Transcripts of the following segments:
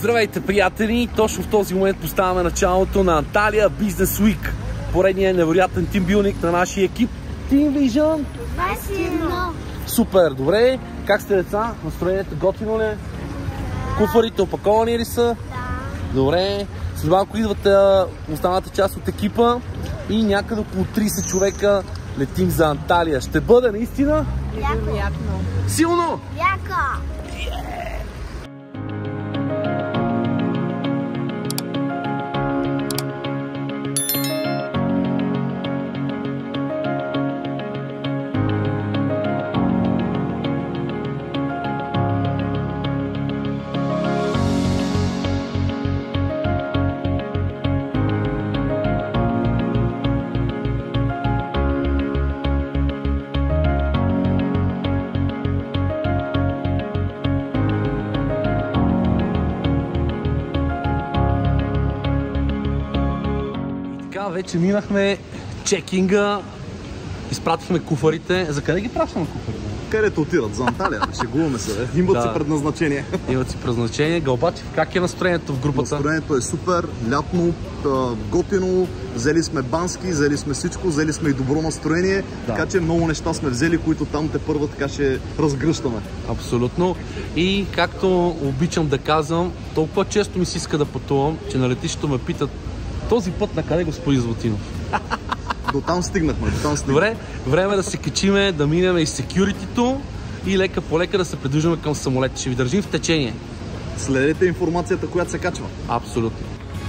Здравейте, приятели! Точно в този момент поставяме началото на Анталия Business Week. Поредният невероятен тимбилдинг на нашия екип. Team Vision 21. Супер, добре. Как сте, деца? Настроението готино ли? Куфарите опаковани ли са? Да. Добре. След малко идват останалата част от екипа и някъде около 30 човека летим за Анталия. Ще бъде наистина Невероятно. силно! Яко. Вече минахме чекинга, изпратихме куфарите. За къде ги пращаме куфарите? Където отидат? За Анталия. Шегуваме се. Имат си предназначение. Имат си предназначение. Гълбачев, как е настроението в групата? Настроението е супер, лятно, готино. Взели сме бански, взели сме всичко, взели сме и добро настроение. Така че много неща сме взели, които там те първа така ще разгръщаме. Абсолютно. И както обичам да казвам, толкова често ми се иска да пътувам, че на летището ме питат: този път на къде, господин Златинов? До там стигнахме, Добре, време е да се качиме, да минем и секюритито и лека по лека да се придвижваме към самолета. Ще ви държим в течение. Следете информацията, която се качва. Абсолютно.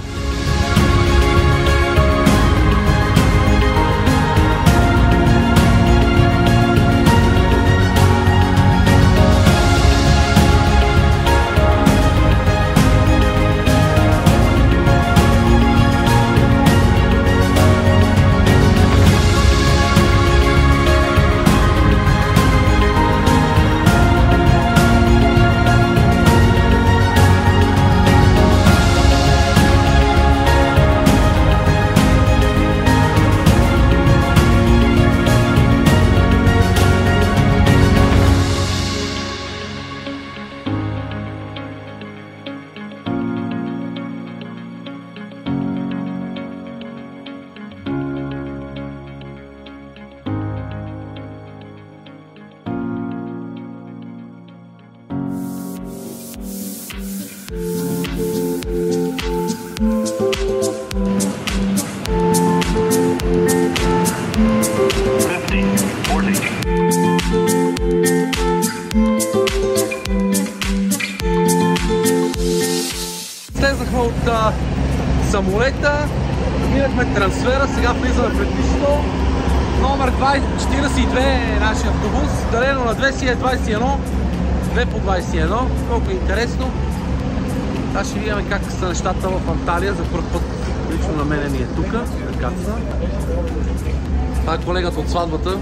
Слезахме от самолета, минахме трансфера, сега влизаме пред летището. Номер 42 е нашия автобус, дарено на 2 си е 21, 2 по 21, колко е интересно. Сега ще видим как са нещата в Анталия, за първ път лично на мене ми е тук, така са. Това е колегата от сватбата.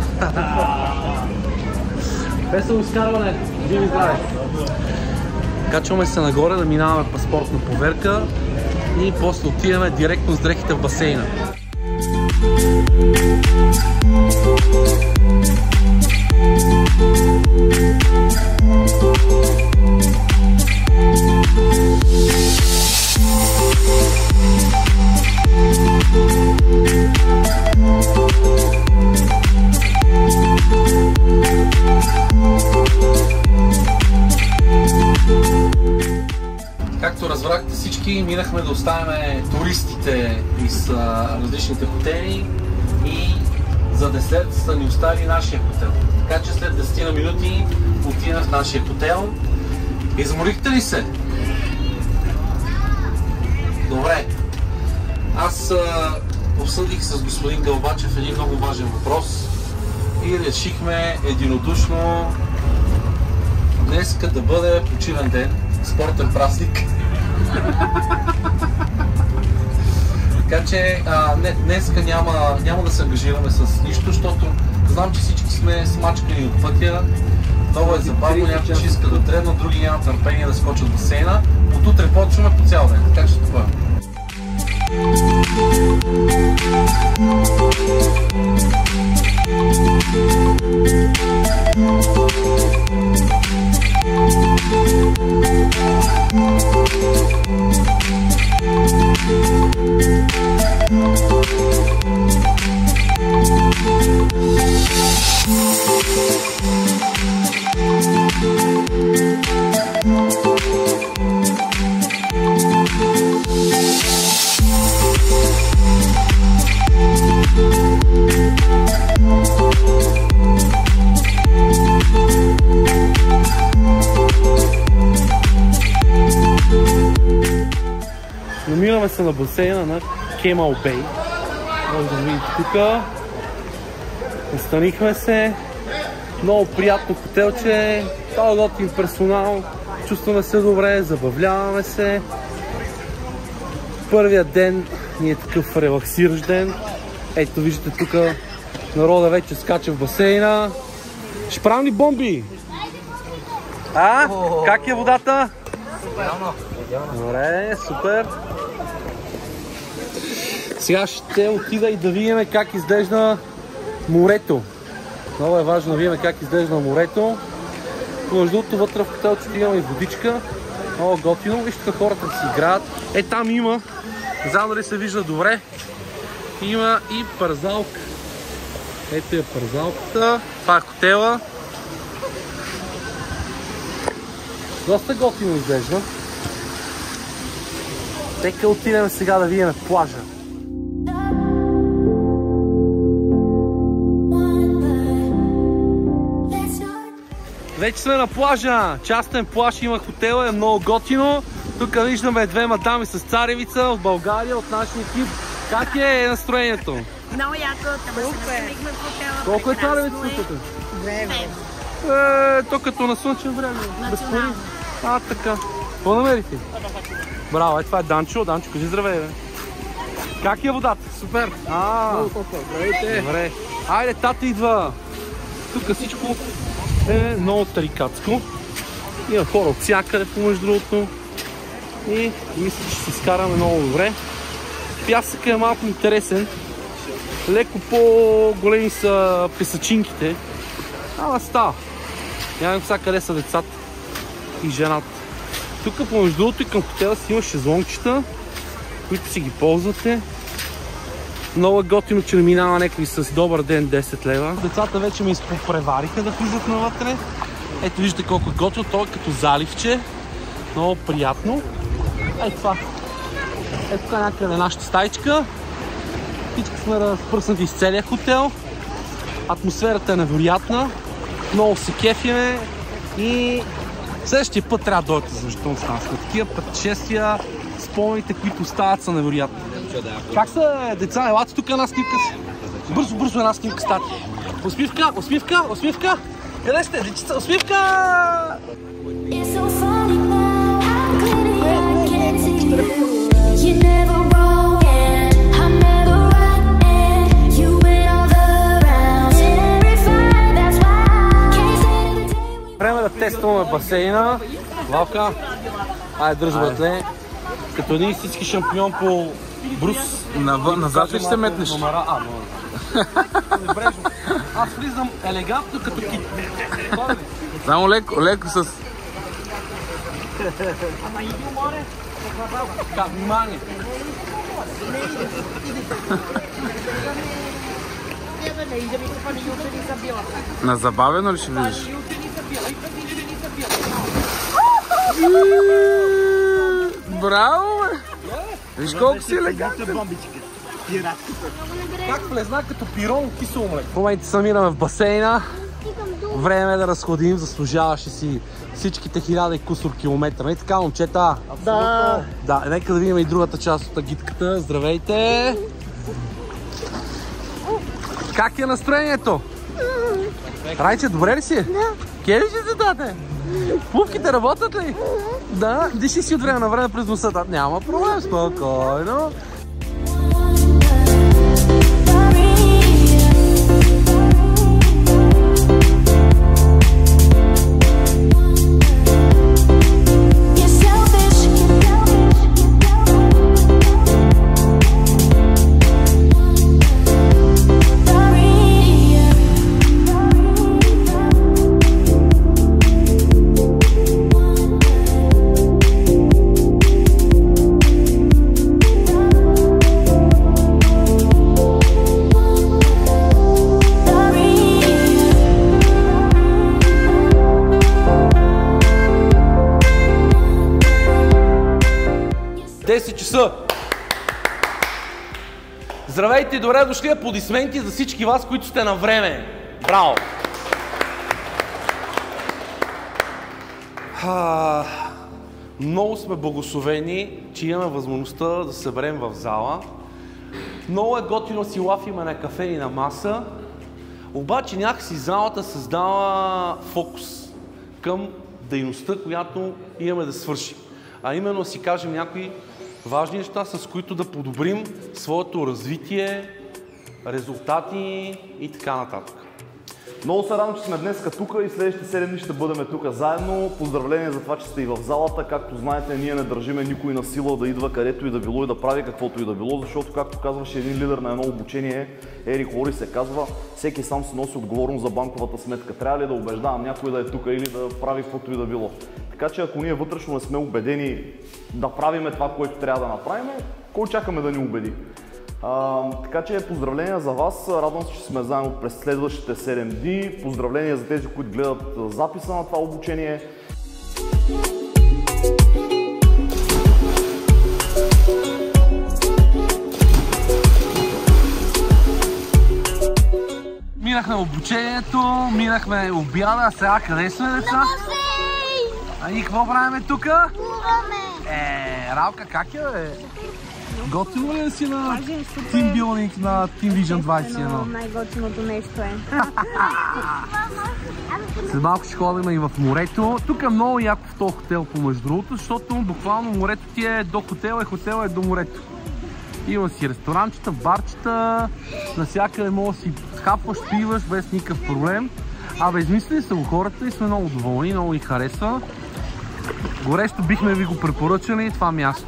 Весело изкарване, живи здраве! Качваме се нагоре да минаваме паспортна проверка и после отиваме директно с дрехите в басейна. Както разбрахте всички, минахме да оставяме туристите из различните хотели и за десерт са ни оставили нашия хотел. Така че след 10 минути отидах в нашия хотел. Изморихте ли се? Добре. Аз обсъдих с господин Гълбачев един много важен въпрос и решихме единодушно днеска да бъде почивен ден, спортен празник. Така че днеска няма да се ангажираме с нищо, защото знам, че всички сме смачкани от пътя. Много е забавно, някой ще иска да тренат, други няма търпение да скочат в басейна. От утре почваме по цял ден, така че това е. Намираме се на басейна на Кемал Бей. Може да видите тук. Настанихме се. Много приятно хотелче. Това готин персонал. Чувстваме се добре, забавляваме се. Първият ден ни е такъв релаксиращ ден. Ето виждате тук народа вече скача в басейна. Ще правим ли бомби? А? Как е водата? Добре, супер. Сега ще отида и да видим как изглежда морето. Много е важно да видим как изглежда морето. Между другото вътре в хотелчето имаме и водичка. Много готино. Вижте хората да си играят. Е, там има. Не знам дали се вижда добре. Има и парзалка. Ето е парзалката. Това е хотела. Доста готино изглежда. Нека отидем сега да видим плажа. Вече сме на плажа. Частен плаж, има хотела, е много готино. Тук виждаме две мадами с царевица от България, от нашия екип. Как е настроението? Много яко, тъба се настанихме в хотела. Колко е царевицата тук? 2 То като на слънчев време. Национално. Така. Какво намерите? Браво, това е Данчо. Данчо, кажи здравей, бе. Как е водата? Супер. Здравейте. Добре. Айде, тата идва. Тук всичко е много тарикатско. Има хора от всякъде, помежду другото. И мисля, че се скараме много добре. Пясъкът е малко интересен. Леко по-големи са песачинките. Ама става. Нямам сега къде са децата и жената. Тук помежду другото и към хотела си има шезлонгчета, които си ги ползвате. Много е готино, че минава някой с добър ден 10 лева. Децата вече ме изпопревариха да влизат навътре. Ето виждате колко е готино, то е като заливче. Много приятно. Ето това. Ето това някъде нашата стаичка. Всички сме разпръснати из целия хотел. Атмосферата е невероятна. Много се кефиме и следващия път трябва да дойдете, защото стана сме такива пътешествия, спомените, които остават, са невероятни. Как са, деца? Елате тук една снимка си. Бързо, бързо една снимка стати. Усмивка, усмивка, усмивка. Къде сте, дечица? Усмивка! Време да тестваме басейна. Валка, айде дръж, братле. Като един истински шампион по брус. Назад ли ще метнеш? Аз влизам елегантно като кит. Само леко с... Ама иди море. Така, внимание. На забавено ли ще влизаш? Браво, бе! Виж колко си елегантен. Как влезна като пирон кисело млеко. В момента се намираме в басейна. Време е да разходим, заслужаваше си всичките 1000 и кусор километра. Не така, момчета? Да. Да, нека да видим и другата част от агитката. Здравейте! Как е настроението? Райче, добре ли си? Да. Ке ли ще се дате? Пупките работят ли? Да. Диши си от време на време през носа. Няма проблем, спокойно. Здравейте и добре дошли, аплодисменти за всички вас, които сте на време. Браво! Много сме благословени, че имаме възможността да се съберем в зала. Много е готино си лафиме на кафе и на маса, обаче някакси залата създава фокус към дейността, която имаме да свършим. А именно си кажем някои важни неща, с които да подобрим своето развитие, резултати и така нататък. Много се радвам, че сме днес тук и следващите 7 дни ще бъдем тук заедно. Поздравление за това, че сте и в залата. Както знаете, ние не държиме никой на сила да идва където и да било и да прави каквото и да било, защото, както казваше един лидер на едно обучение, Ерик Лори се казва, всеки сам се носи отговорност за банковата сметка. Трябва ли да убеждавам някой да е тук или да прави каквото и да било. Така че ако ние вътрешно не сме убедени да правиме това, което трябва да направим, кой чакаме да ни убеди? Така че поздравления за вас, радвам се, че сме заедно през следващите 7 дни. Поздравления за тези, които гледат записа на това обучение. Минахме обучението, минахме обяда, а сега къде сме, деца? А и какво правим тук? Ралка, как е? Готино ли да си на тимбилдинг на Team Vision 21? Най-готиното нещо е. След малко ще ходим и в морето. Тук е много яко в този хотел, помежду другото, защото буквално морето ти е до хотела и хотела е до морето. Има си ресторанчета, барчета, навсякъде може да си хапваш, пиваш без никакъв проблем. Измислили са го хората и сме много доволни, много ни харесва. Горещо бихме ви го препоръчали това място.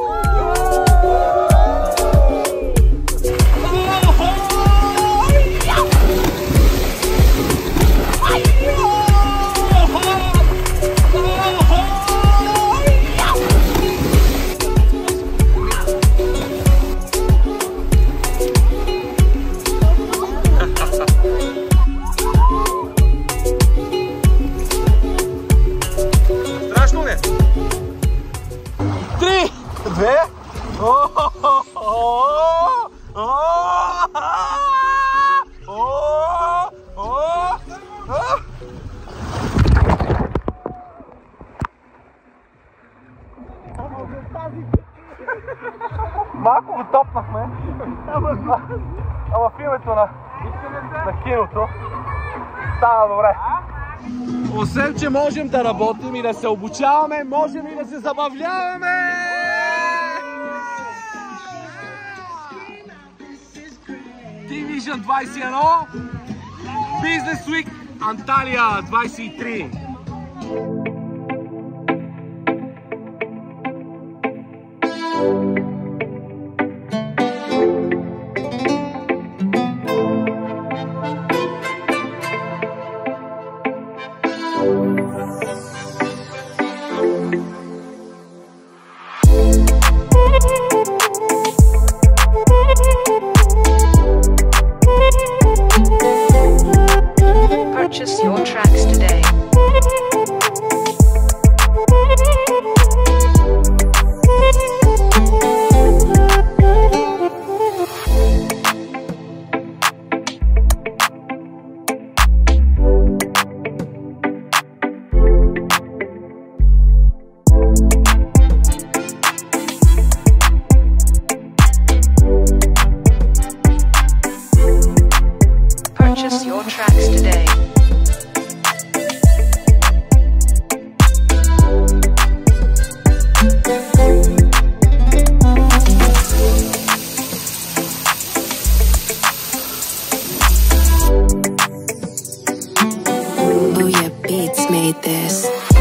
Малко го топнахме, ама в името на киното става добре. Освен, че можем да работим и да се обучаваме, можем и да се забавляваме! Team Vision 21, Business Week Анталия 23. Purchase your tracks today. Purchase your tracks today. Booyah Beats made this.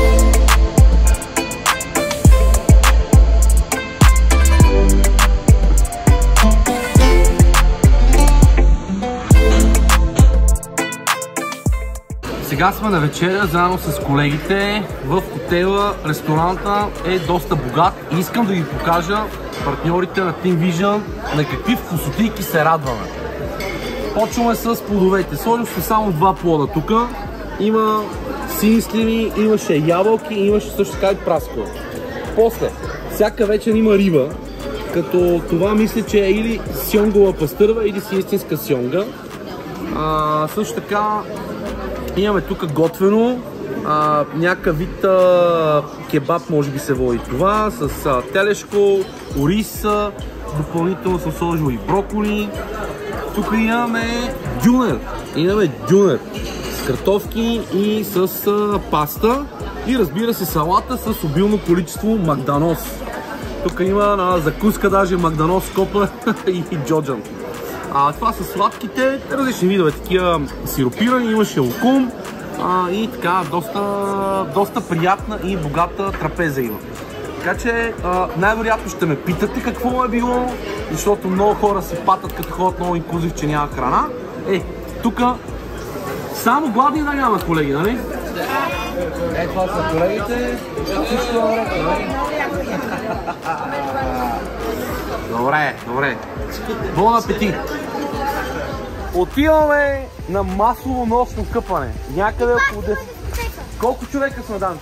Сега сме на вечеря заедно с колегите в хотела. Ресторанта е доста богат и искам да ви покажа партньорите на Team Vision на какви вкусотийки се радваме. Почваме с плодовете. Сложим сме само 2 плода тук. Има сини сливи, имаше ябълки и имаше също така и праскова. После, всяка вечер има риба, като това мисля, че е или сьонгова пастърва, или си истинска сьонга. Също така имаме тук готвено някакъв вид кебаб може би се води това, с телешко, ориз, допълнително съм сложил и броколи. Тук имаме дюнер с картофки и с паста и разбира се салата с обилно количество магданос. Тук има на закуска даже магданос, копа и джоджан. Това са сладките, различни видове, такива сиропирани, имаше лукум и така доста приятна и богата трапеза има. Така че най-вероятно ще ме питате какво е било, защото много хора си патат като ходят много инклюзив, че няма храна. Тук само гладни да няма, колеги, нали? Това са колегите. Всичко е наред, нали? Добре. Бон апетит! Отиваме на масово нощно къпане. Някъде около 10. Колко човека сме, Данчо?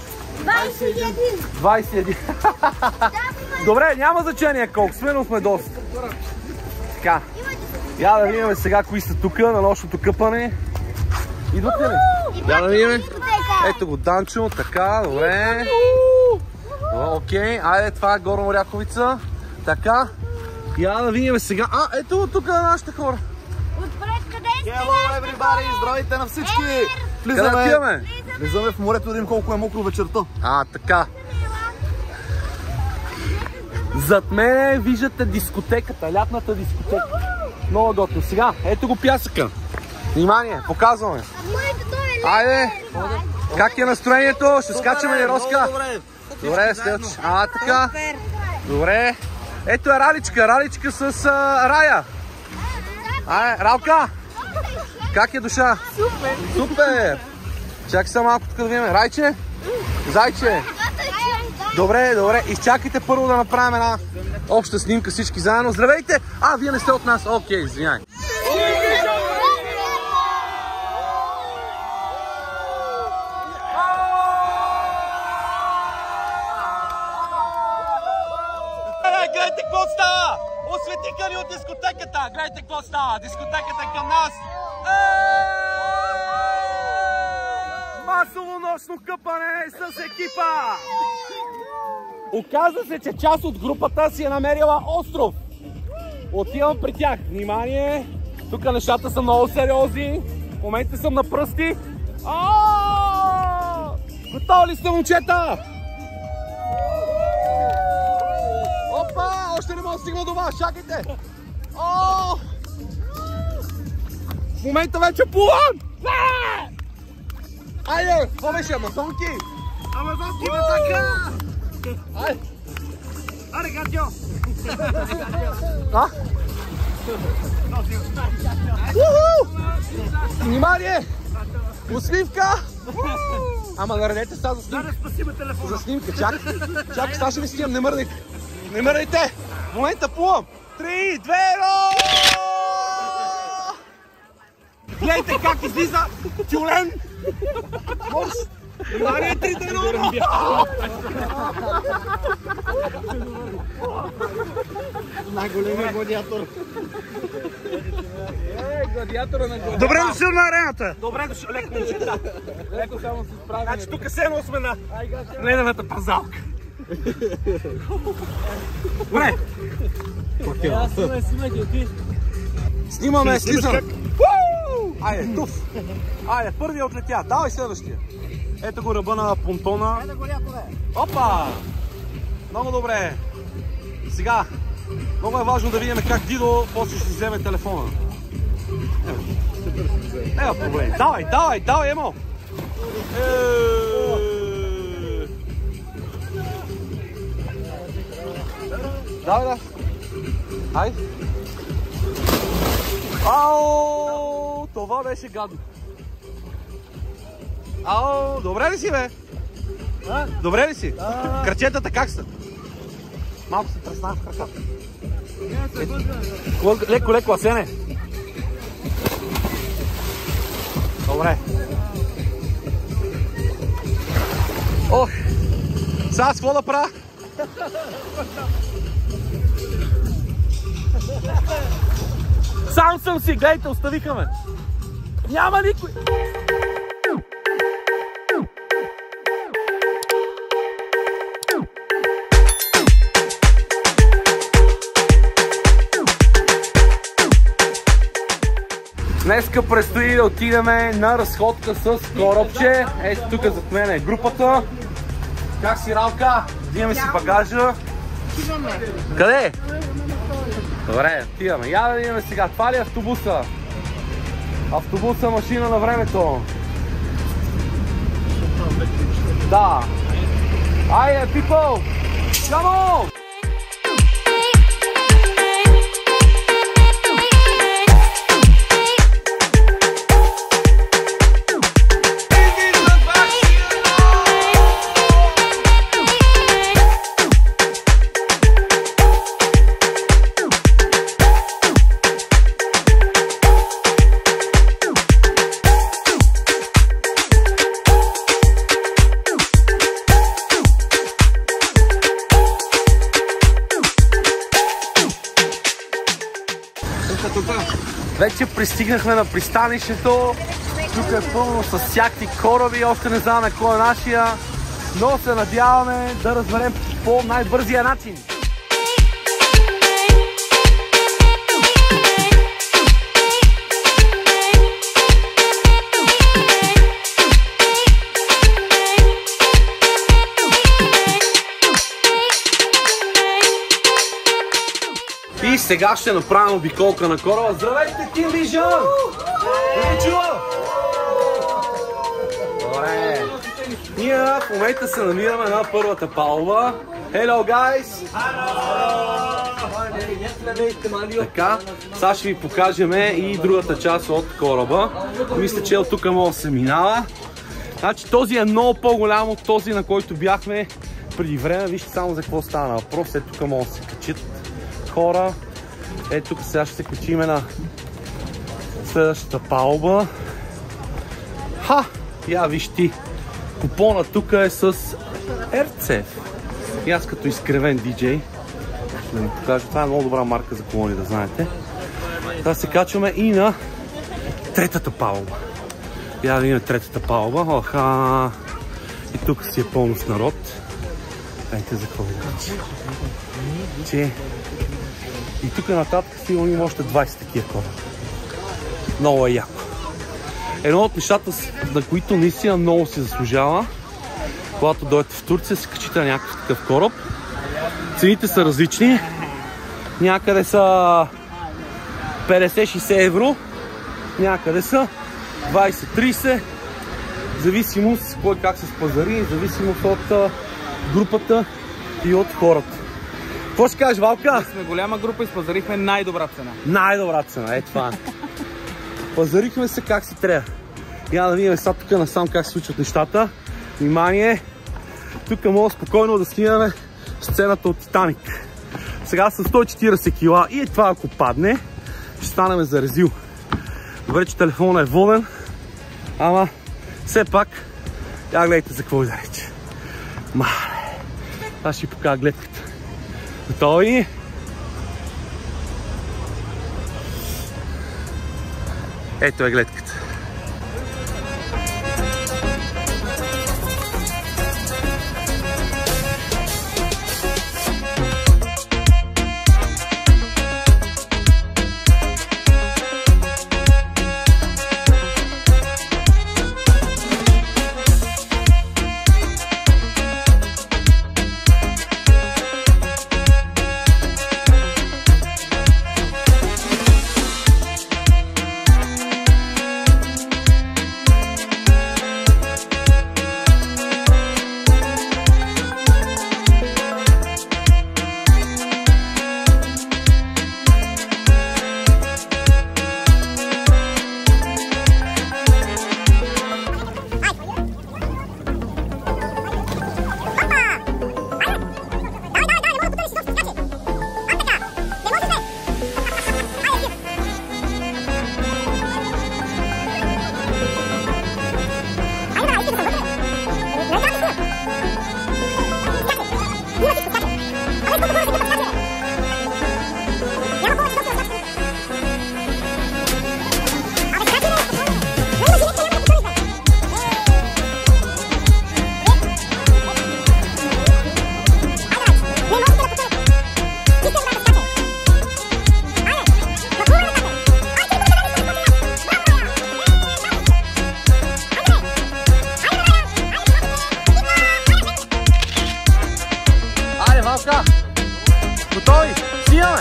21. Добре, няма значение колко сме, но сме доста. Така. Я да видим сега кои са тук на нощното къпане. Идвате ли? Я да видим. Ето го Данчо, така, добре. Окей, айде, това е Горна Оряховица. Така. Я да видим сега. Ето тук на нашите хора. Отпред, къде сте? Hello everybody, здравейте на всички! Влизаме в морето да видим колко е мокро вечерта. Така. Зад мен виждате дискотеката, лятната дискотека. Много готово. Сега, ето го пясъка. Внимание, показваме. Айде! Как е настроението? Ще скачаме ли, Роска? Добре, Стелче. Така. Добре. Ето е Раличка с Рая. Ралка! Как е душа? Супер! Чакай са малко тук да видим. Райче? Зайче? Добре. Изчакайте първо да направим една обща снимка всички заедно. Здравейте! Вие не сте от нас. Окей, извиняй. Гледайте какво става! Осветиха ни от дискотеката! Гледайте какво става! Дискотеката е към нас! Масово нощно къпане с екипа! Оказва се, че част от групата си е намерила остров. Отивам при тях. Внимание! Тук нещата са много сериозни. В момента съм на пръсти. Готови ли сте, момчета? Опа! Още не мога да стигна до вас, чакайте! В момента вече плувам! Айде! Какво беше? Амазонки? Амазонки ме така! Айде! Аре, гатьо! Внимание! Усмивка! Ама наредете сега за снимка. За снимка, чакай, сега ще ви снимам, не мърдайте. Не мърдайте! В момента плувам! 3, 2, 1! Гледайте как излиза тюлен! Морс! Внимание, 3, 2, 1! Най-големият гладиатор! Гладиатора на гладиатора! Добре дошъл на арената! Добре дошъл, леко момчета! Леко само се справим. Значи тук сено сме на ледената пазалка. Добре! Снимаме, слизам! Айде, туф! Айде, първият отлетя, давай следващия! Ето го ръба на понтона. Опа! Много добре! Сега, много е важно да видим как Дидо после ще си вземе телефона. Ева проблем. Давай, Емо! Давай. Хайде. Това беше гадно. Добре ли си, бе? Добре ли си? Крачетата как са? Малко се тресна в краката. Леко, Асене. Добре. Сега с какво да правя? Сам съм си, гледайте, оставиха ме. Няма никой. Днеска предстои да отидем на разходка с коробче. Ето тук зад мен е групата. Как си, Рамка? Взимаме си багажа. Къде? Добре, отиваме. Я да видим сега. Това ли е автобуса? Автобуса, машина на времето. Да. Айде, people! Come on! Вече пристигнахме на пристанището. Тук е пълно с всякакви кораби, още не знаме кой е нашия, но се надяваме да разберем по най-бързия начин. И сега ще направим обиколка на кораба. Здравейте, Team Vision! Не чува! Добре. Ние в момента се намираме на първата палуба. Hello, guys! Така, сега ще ви покажем и другата част от кораба. Мисля, че от тук може да се минава. Значи този е много по-голям от този, на който бяхме преди време. Вижте само за какво стана въпрос. Ето тук може да се качат хора. Ето тук сега ще се качиме на следващата палуба. Ха! Я виж ти. Купона тук е с RCF. И аз като изкривен диджей ще ви покажа. Това е много добра марка за колони, да знаете. Сега се качваме и на третата палуба. Я да видим третата палуба. Оха! И тук си е пълно с народ. Айте за какво че и тук нататък сигурно има още 20 такива кораба. Много е яко. Едно от нещата, на които наистина много си заслужава, когато дойдете в Турция, се качите на някакъв такъв кораб. Цените са различни. Някъде са 50-60 евро, някъде са 20-30, зависимост кой как се спазари, зависимост от групата и от хората. Какво ще кажеш, Валка? Сме голяма група и спазарихме най-добра цена. Най-добра цена, е това. Пазарихме се как си трябва. Я да видим сега тук насам как се случват нещата. Внимание! Тук мога спокойно да снимаме сцената от Титаник. Сега с 140 кила и това ако падне, ще станем за резил. Добре, че телефонът е воден, ама все пак, я гледайте за какво да рече. Аз ще ви покажа гледката. Готови? Ето е гледката. Чао! Готови? Снимаме!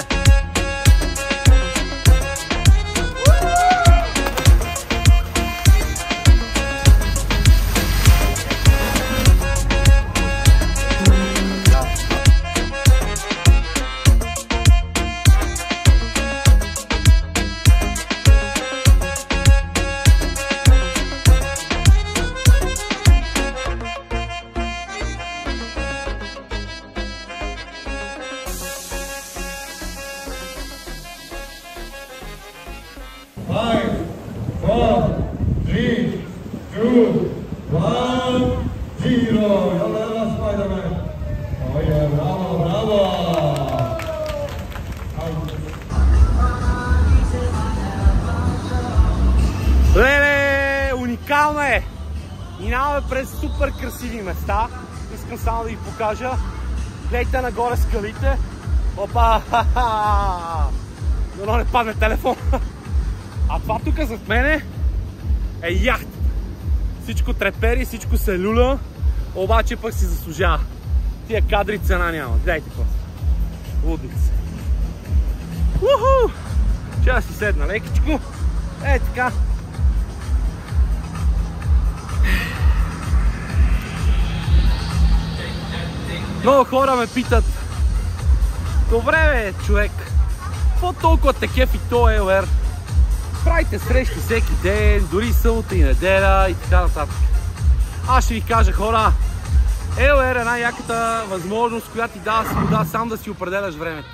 Леле, уникално е! Минаваме през супер красиви места. Искам само да ви покажа. Гледайте нагоре скалите. Опа! Дано не падне телефон. А това тук зад мене е яхт. Всичко трепери, всичко се люля, обаче пък си заслужава. Тия кадри цена няма. Гледайте какво са. Лудници. Уху! Ще да си седна лекичко. Е така. Много хора ме питат: добре бе, човек, какво толкова те кефи то ЕОР? Правите срещи всеки ден, дори събота и неделя и така нататък. Аз ще ви кажа, хора, ЕОР е най-яката възможност, която ти дава свобода сам да си определяш времето.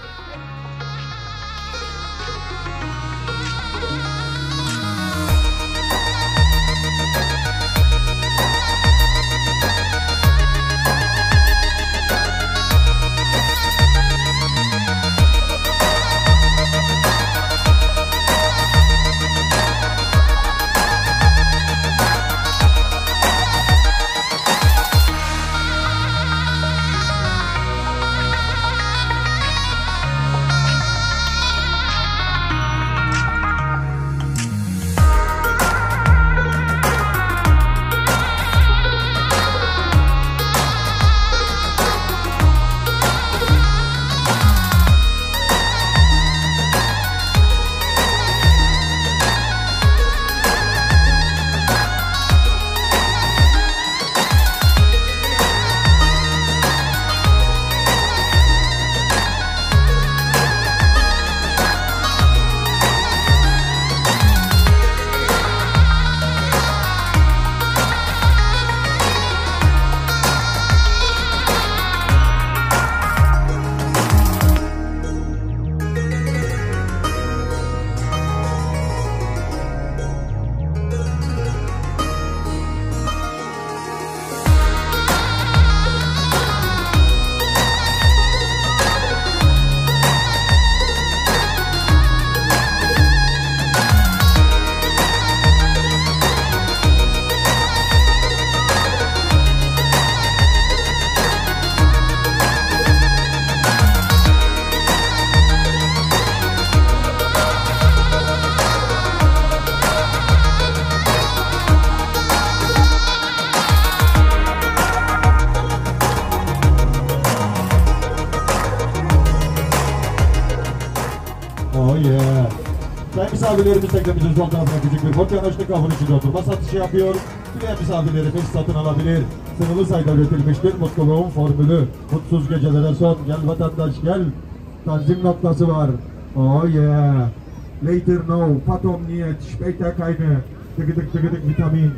Sayın misafirlerimiz teknemizin sol tarafına küçük bir bot yanaşlı kabın içinde oturma satışı yapıyor. Dileyen misafirlerimiz satın alabilir. Sınırlı sayıda üretilmiştir mutluluğun formülü. Mutsuz gecelere son. Gel vatandaş gel. Tanzim noktası var. Oh yeah. Later no. Patom niyet. Später keine. Tıgıdık tıgıdık vitamin.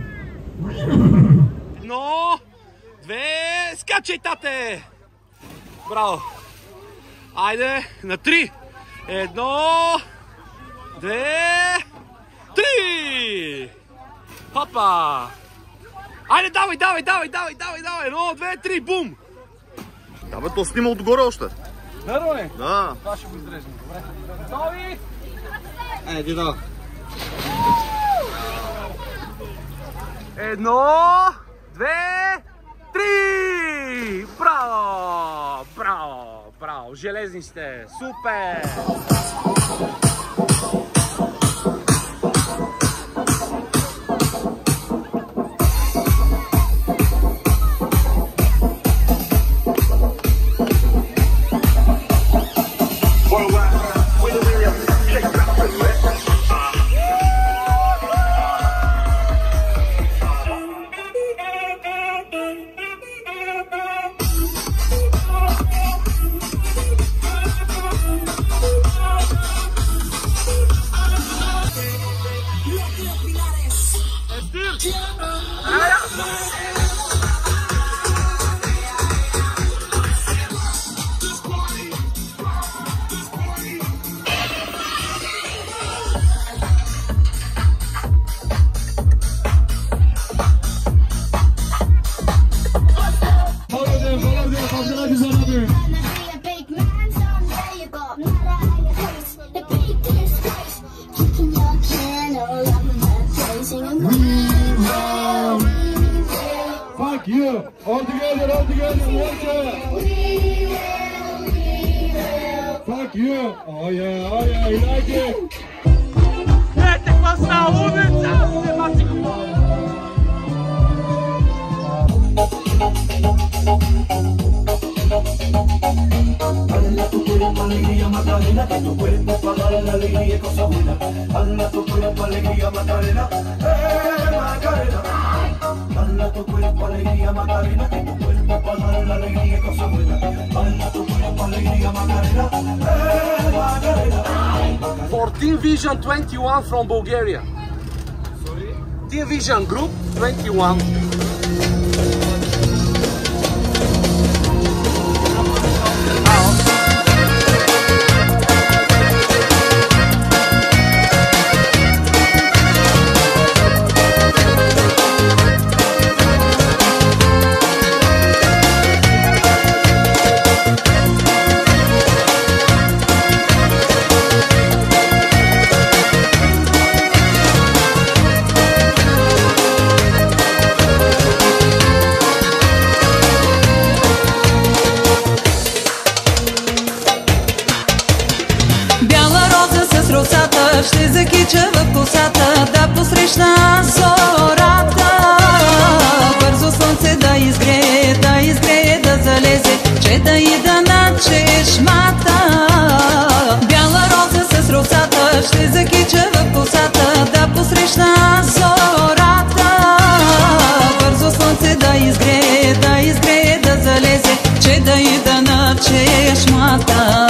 Едно, две, скачай, тате! Браво! Айде, на три! Едно, две, три! Хопа! Айде, давай! Едно, две, три, бум! Да бе, то снима отгоре още. Верно ли? Да. Това ще го изрежем. Добре. Готови? Еди да. Едно, две, три! Браво! Браво! Железни сте! Супер! all together, welcome. Fuck you. Oh yeah, you like it? Ете, какво става улица? Нема си го. Hala tu cuerpo alegría Macarena, que tu cuerpo para dar la alegría y cosa buena. Hala tu cuerpo alegría Macarena, Macarena. Hala tu cuerpo alegría Macarena, que tu cuerpo para dar la alegría y cosa buena. Hala tu cuerpo alegría Macarena, Macarena. For Team Vision 21 from Bulgaria. Sorry? Team Vision Group 21. Ще закича в косата, да посрещна зората. Бързо слънце да изгрее, да залезе, чета и да над чешмата. Бяла роза с росата, ще закича в косата, да посрещна зората. Бързо слънце да изгрее, да залезе, чета и да над чешмата.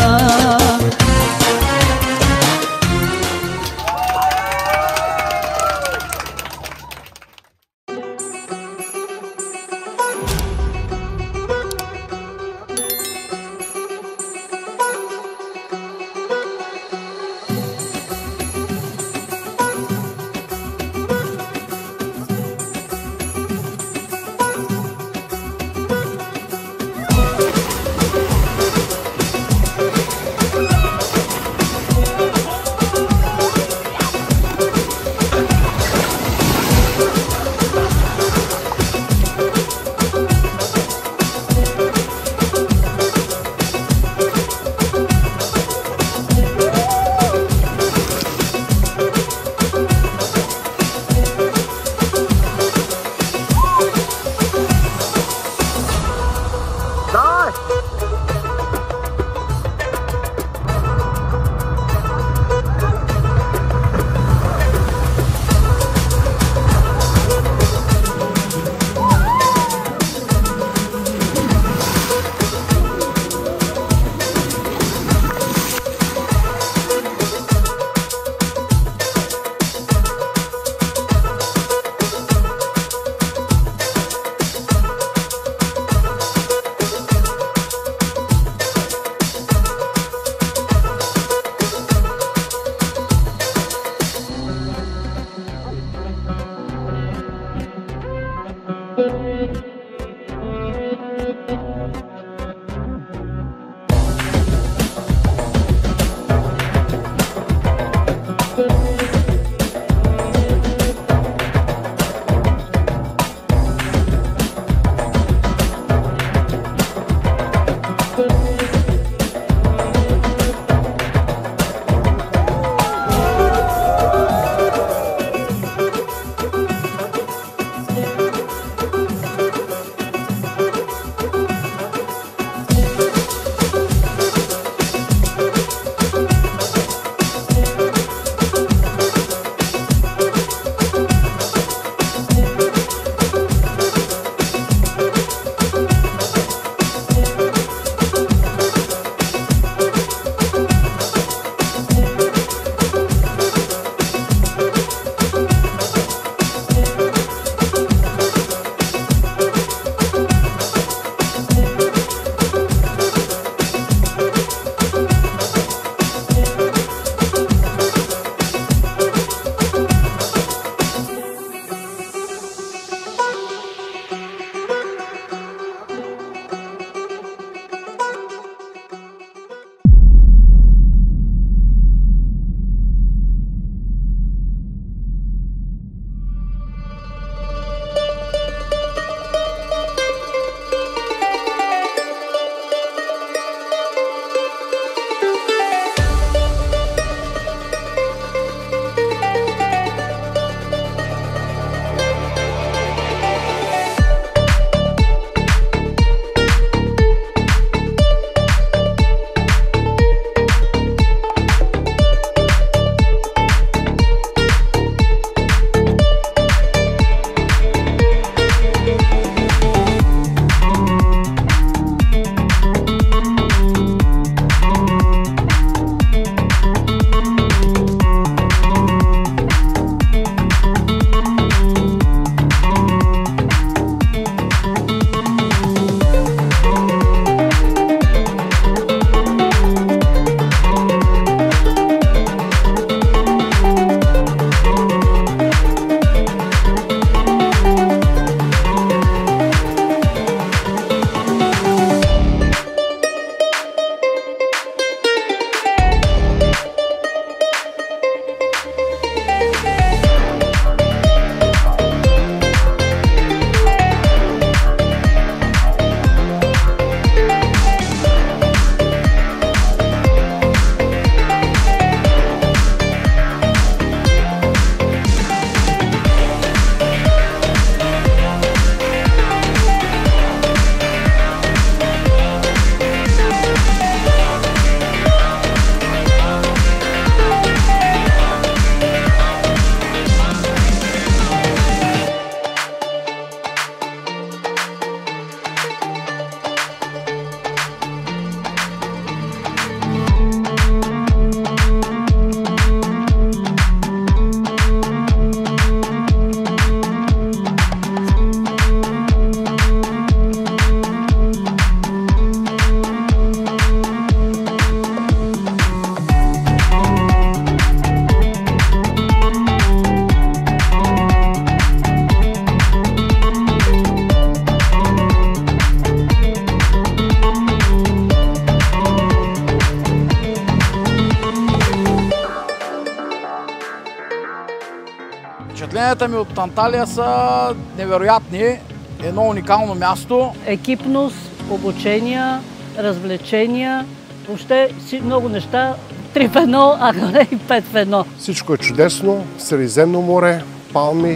Впечатленията ми от Анталия са невероятни. Едно уникално място. Екипност, обучения, развлечения, въобще много неща. 3 в 1, а не и 5 в 1. Всичко е чудесно. Средиземно море, палми.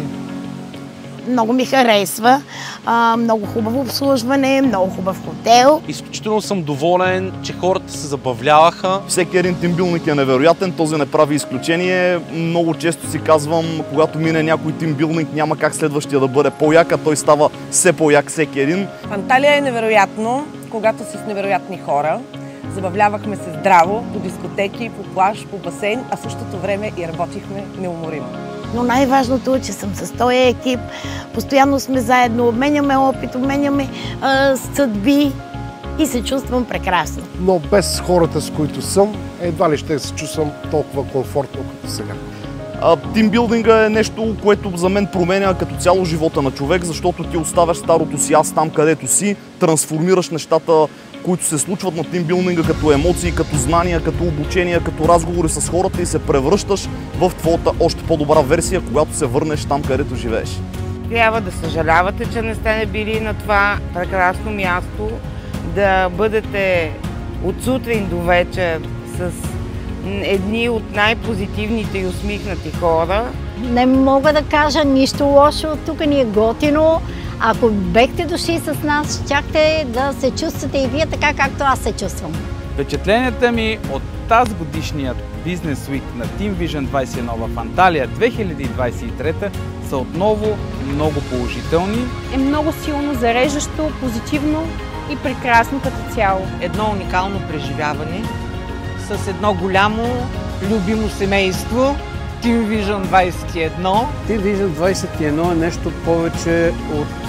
Много ми харесва. Много хубаво обслужване, много хубав хотел. Изключително съм доволен, че хората се забавляваха. Всеки един тимбилдинг е невероятен, този не прави изключение. Много често си казвам, когато мине някой тимбилдинг, няма как следващия да бъде по-як, а той става все по-як всеки един. Анталия е невероятно, когато си с невероятни хора. Забавлявахме се здраво, по дискотеки, по плаж, по басейн, а в същото време и работихме неуморимо. Но най-важното е, че съм с този екип. Постоянно сме заедно, обменяме опит, обменяме съдби и се чувствам прекрасно. Но без хората, с които съм, едва ли ще се чувствам толкова комфортно като сега. Тимбилдинга е нещо, което за мен променя като цяло живота на човек, защото ти оставяш старото си аз там, където си, трансформираш нещата, които се случват на тимбилдинга като емоции, като знания, като обучения, като разговори с хората и се превръщаш в твоята още по-добра версия, когато се върнеш там, където живееш. Трябва да съжалявате, че не сте били на това прекрасно място, да бъдете от сутрин до вечер с едни от най-позитивните и усмихнати хора. Не мога да кажа нищо лошо, тук ни е готино. Ако бехте дошли с нас, щяхте да се чувствате и вие така, както аз се чувствам. Впечатленията ми от тази годишният Business Week на Team Vision 21 в Анталия 2023 са отново много положителни. Е много силно, зареждащо, позитивно и прекрасно като цяло. Едно уникално преживяване с едно голямо любимо семейство. Team Vision 21. Team Vision 21 е нещо повече от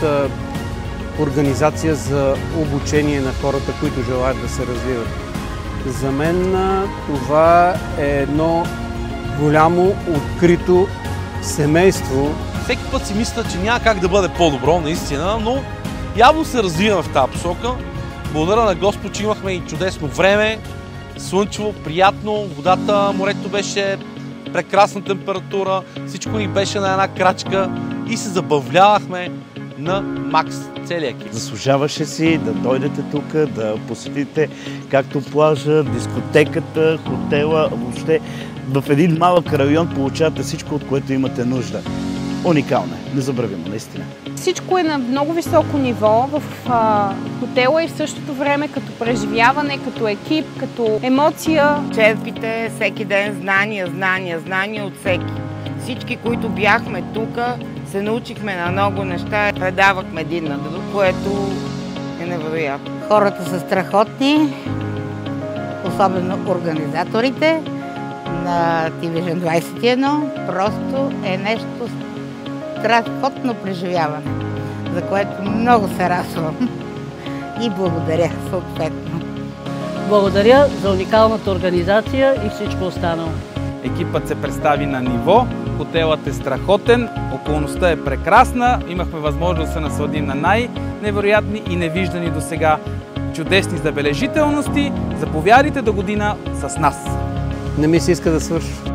организация за обучение на хората, които желаят да се развиват. За мен това е едно голямо, открито семейство. Всеки път си мисля, че няма как да бъде по-добро, наистина, но явно се развиваме в тази посока. Благодаря на Господ, че имахме и чудесно време, слънчево, приятно, водата, морето беше прекрасна температура, всичко ни беше на една крачка и се забавлявахме на макс целия екип. Заслужаваше си да дойдете тук, да посетите както плажа, дискотеката, хотела, въобще в един малък район получавате всичко, от което имате нужда. Уникално е, незабравимо, наистина. Всичко е на много високо ниво в хотела и в същото време като преживяване, като екип, като емоция. Черпите всеки ден знания от всеки. Всички, които бяхме тук, се научихме на много неща, предавахме един на друг, което е невероятно. Хората са страхотни, особено организаторите на Team Vision 21. Просто е нещо страхотно преживяване, за което много се радвам и благодаря съответно. Благодаря за уникалната организация и всичко останало. Екипът се представи на ниво, хотелът е страхотен, околността е прекрасна, имахме възможност да се насладим на най-невероятни и невиждани досега чудесни забележителности. Заповядайте до година с нас! Не ми се иска да свършва.